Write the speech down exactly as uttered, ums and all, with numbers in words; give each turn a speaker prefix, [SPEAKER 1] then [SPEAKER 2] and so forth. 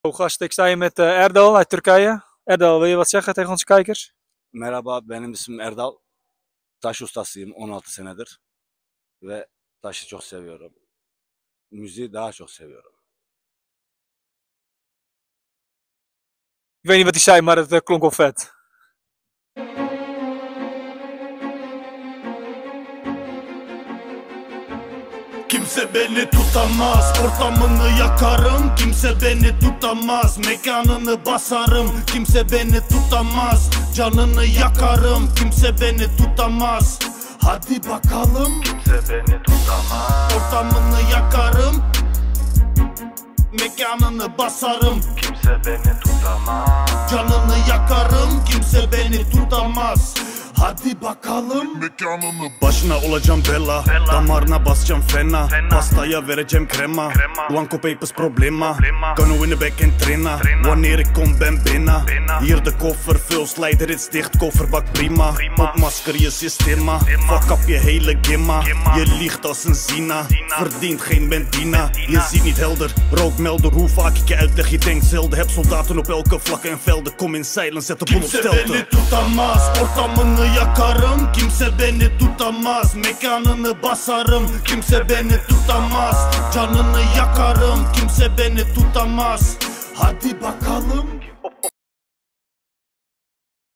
[SPEAKER 1] Gast, sta je met uh, Erdal uit Turkije. Erdal, wil je wat zeggen tegen onze kijkers?
[SPEAKER 2] Merhaba, benim ismim Erdal. Taş ustasıyım on altı senedir. Ve taşı çok seviyorum. Müziği daha çok seviyorum.
[SPEAKER 1] Ik weet niet wat hij zei, maar het uh, klonk wel vet.
[SPEAKER 3] Kimse beni tutamaz, ortamını yakarım. Kimse beni tutamaz, mekanını basarım. Kimse beni tutamaz, canını yakarım. Kimse beni tutamaz, hadi bakalım.
[SPEAKER 4] Kimse beni tutamaz,
[SPEAKER 3] ortamını yakarım. Mekanını basarım.
[SPEAKER 4] Kimse beni tutamaz,
[SPEAKER 3] canını yakarım. Kimse beni tutamaz, hadi bakalım.
[SPEAKER 4] mekanını
[SPEAKER 3] Başına olacağım bela,
[SPEAKER 4] bela.
[SPEAKER 3] Damarına basacağım fena,
[SPEAKER 4] fena.
[SPEAKER 3] Pastaya vereceğim krema,
[SPEAKER 4] krema.
[SPEAKER 3] Blanco papers problema,
[SPEAKER 4] problema.
[SPEAKER 3] Kan nu in de bek en traina,
[SPEAKER 4] Traina.
[SPEAKER 3] Wanneer ik kom ben binnen,
[SPEAKER 4] binnen.
[SPEAKER 3] Hier de koffer, veel slijderits dicht, kofferbak prima,
[SPEAKER 4] prima.
[SPEAKER 3] Opmasker je systeema,
[SPEAKER 4] Stemma.
[SPEAKER 3] Fuck up je hele gimma,
[SPEAKER 4] Gimma.
[SPEAKER 3] Je liegt als een zina,
[SPEAKER 4] Zina.
[SPEAKER 3] Verdient geen benzina,
[SPEAKER 4] Benzina.
[SPEAKER 3] Je ziet niet helder, rookmelder, hoe vaak ik je uitleg, je denkt zelden. Heb soldaten op elke vlakke en velden, kom in silence, zet de boel op
[SPEAKER 4] Kimse
[SPEAKER 3] stelte.
[SPEAKER 4] beni
[SPEAKER 3] tutamaz, ortamını yakarım. Kimse beni tutamaz, mekanını basarım. Kimse beni tutamaz, canını yakarım. Kimse beni tutamaz, hadi bakalım.